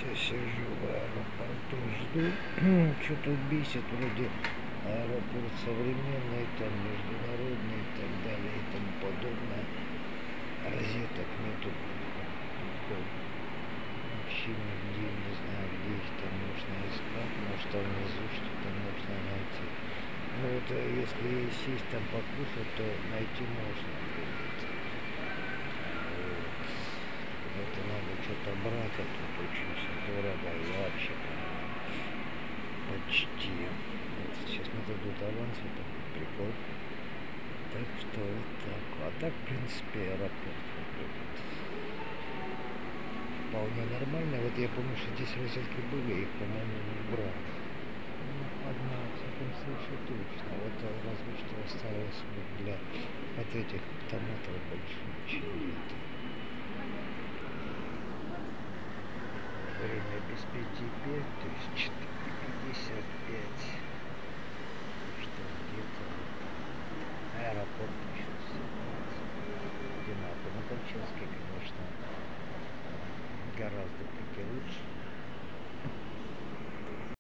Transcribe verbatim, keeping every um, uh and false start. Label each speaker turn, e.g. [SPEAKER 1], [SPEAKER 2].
[SPEAKER 1] Я сижу в аэропорту, жду. Что тут бесит, вроде аэропорт современный, там международный и так далее и тому подобное. Розеток нету. Вообще нигде, не знаю, где их там можно искать. Может, там внизу что-то можно найти. Ну вот если сесть там покушать, то найти можно. Это надо что-то брать, а тут очень все дорого и вообще почти. Это сейчас мне дадут аванс, это прикол. Так что вот так. А так, в принципе, аэропорт выглядит вполне нормально. Вот я помню, что здесь розетки были, их, по-моему, не убрал. Ну, одна, в всяком случае, точно. Вот разве что осталось вот для вот этих томатов больше ничего нет. Время без пяти пять, то есть четыре пятьдесят пять. Что где-то аэропорт начался. Одинаково. Ну, Камчатский, конечно, гораздо таки лучше.